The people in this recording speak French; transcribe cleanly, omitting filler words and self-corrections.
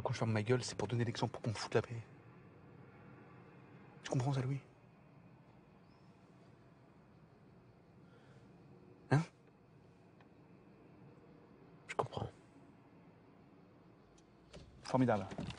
quand je ferme ma gueule, c'est pour donner l'exemple pour qu'on me foute la paix. Tu comprends ça, Louis? Hein? Je comprends. Formidable.